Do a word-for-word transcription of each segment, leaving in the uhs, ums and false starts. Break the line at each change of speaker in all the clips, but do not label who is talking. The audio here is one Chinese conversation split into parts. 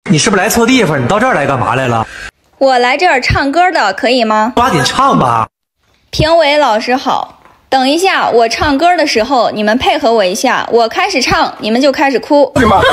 你是不是来错地方？你到这儿来干嘛来了？
我来这儿唱歌的，可以吗？
抓紧唱吧。
评委老师好，等一下我唱歌的时候，你们配合我一下，我开始唱，你们就开始哭。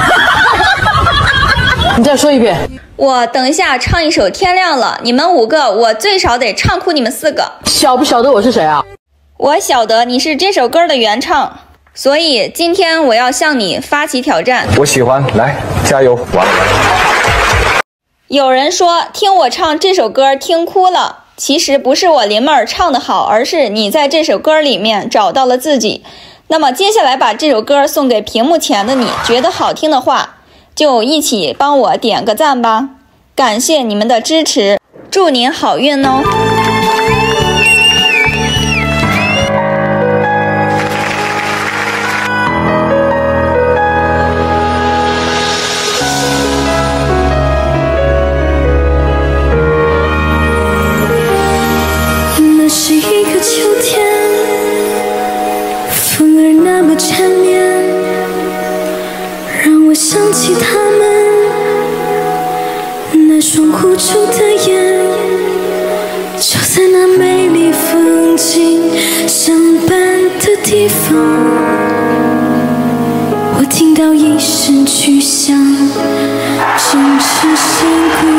你再说一遍。
我等一下唱一首《天亮了》，你们五个，我最少得唱哭你们四个。
晓不晓得我是谁啊？
我晓得你是这首歌的原唱，所以今天我要向你发起挑战。
我喜欢，来，加油！完了。
有人说听我唱这首歌听哭了，其实不是我林妹儿唱得好，而是你在这首歌里面找到了自己。那么接下来把这首歌送给屏幕前的你，觉得好听的话，就一起帮我点个赞吧。感谢你们的支持，祝您好运哦。
那是一个秋天，风儿那么缠绵，让我想起他们那双无助的眼。就在那美丽风景相伴的地方，我听到一声巨响，正是山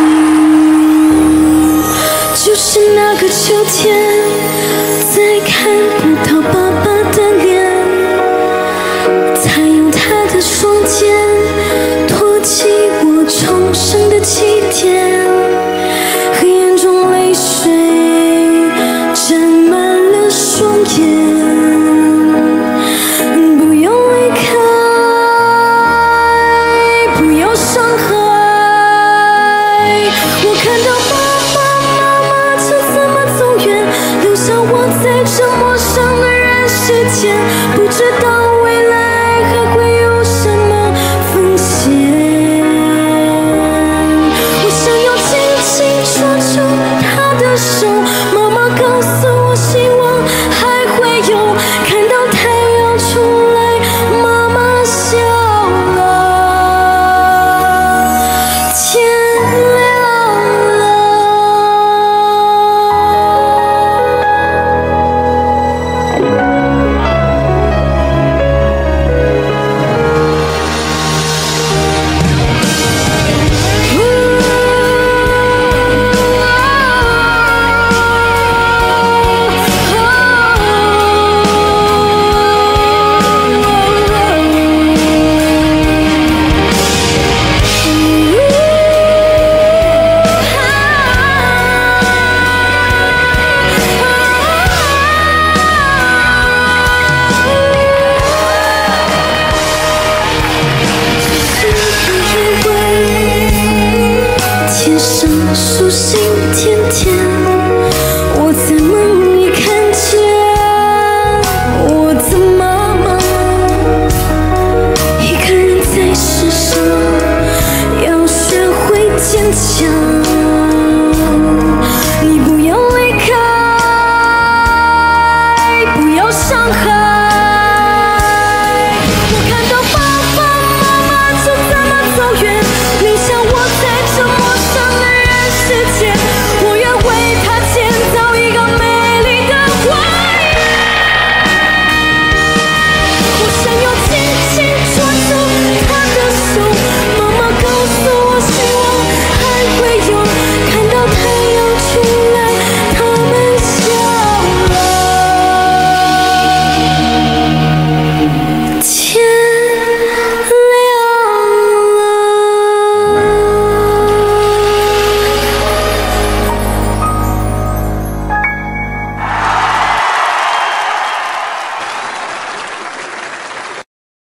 谷。就是那个秋天，再看不到爸爸的脸，他用他的双肩托起我重生的起点，黑眼中泪水沾满了双眼。不用离开，不要伤害，我看到爸爸就这么走远，留下我在这陌生的人世间，不知道未来还会有什么风险。我想要紧紧抓住他的手，妈妈告诉我希望还会有，看到太阳出来，妈妈笑了，天亮了。天上数星天天，我在梦里看见我的妈妈，一个人在世上要学会坚强。